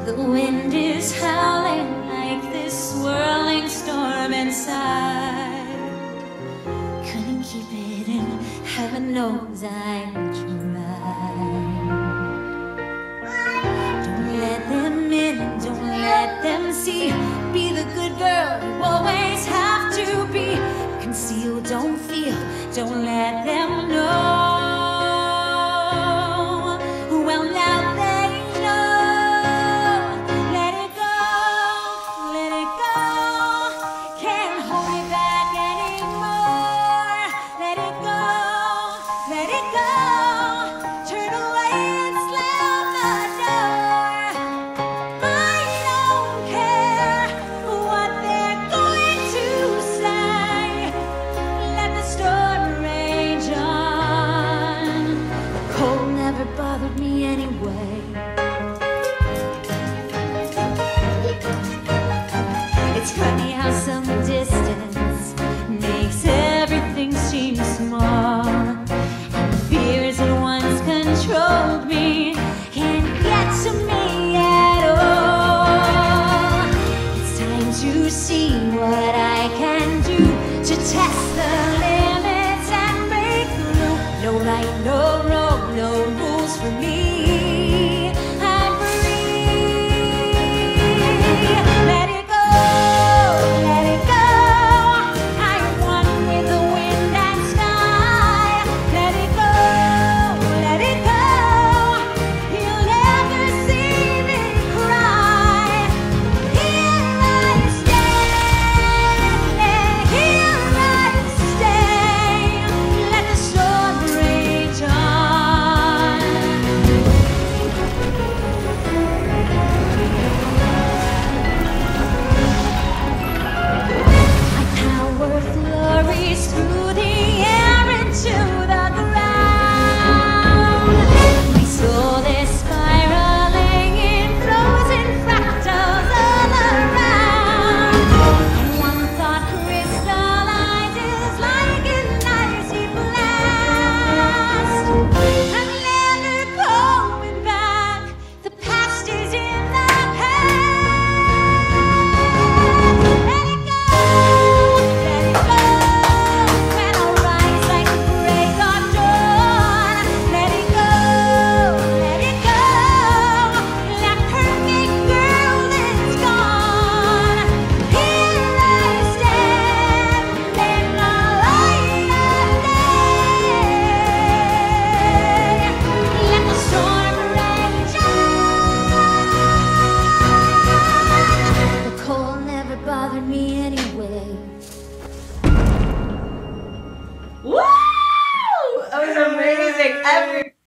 The wind is howling like this swirling storm inside. Couldn't keep it in, heaven knows I tried. Don't let them in, don't let them see. Be the good girl you always have to be. Conceal, don't feel, don't let them know. Well, now they know. Let it go, let it go. Can't hold it back anymore. Let it go, let it go. Turn away and slam the door. I don't care what they're going to say. Let the storm rage on. The cold never bothered me anyway. It's funny how some distance makes everything seem small. And the fears that once controlled me can't get to me at all. It's time to see what I can do to test the limits and break through. No right, no wrong, no rules for me. I'm free. Let it go, let it go. I'm one with the wind and sky. Let it go, let it go. You'll never see me cry. Here I stand, here I stay. Let the storm rage on. My power flurries through the air into the ground. My soul is spiraling in frozen fractals all around. And one thought crystallizes like an icy blast. I'm never going back. The past is in the past. Let it go, let it go. When I rise like the break of dawn. Let it go, let it go. That perfect girl is gone. Here I stand in the light of day. Let the storm rage on. The cold never bothered me anyway. Woo! That was amazing.